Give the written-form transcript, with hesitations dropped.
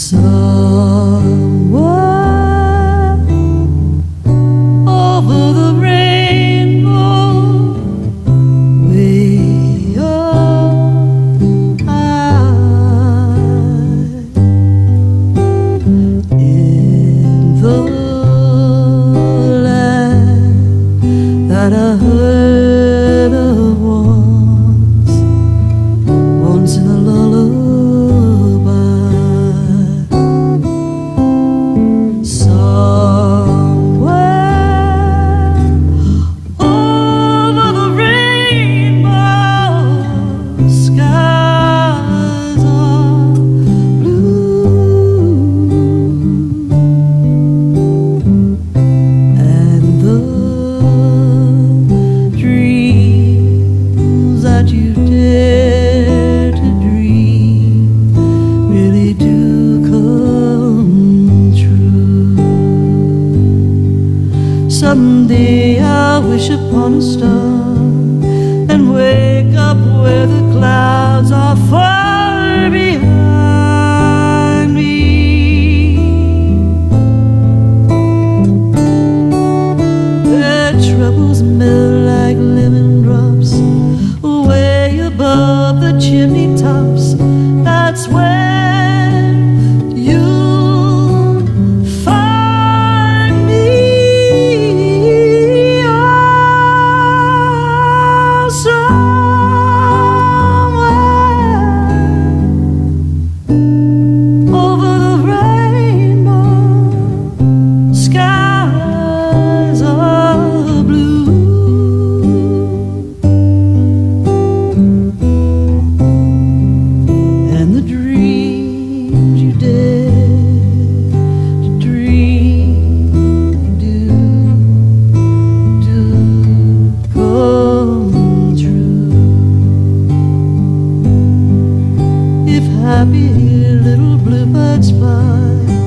Somewhere over the rainbow, way up high, in the land that I heard of once in a lullaby. Somewhere over the rainbow, skies are blue, and the dreams that you dare to dream really do come true. Someday I'll wish upon a star and wake up where the clouds are far behind me. Where troubles melt like lemon drops way above the chimney tops. That's where you'll find me. Oh, somewhere over the rainbow, skies are blue, and the dreams you dare to dream do come true. If happy little bluebirds fly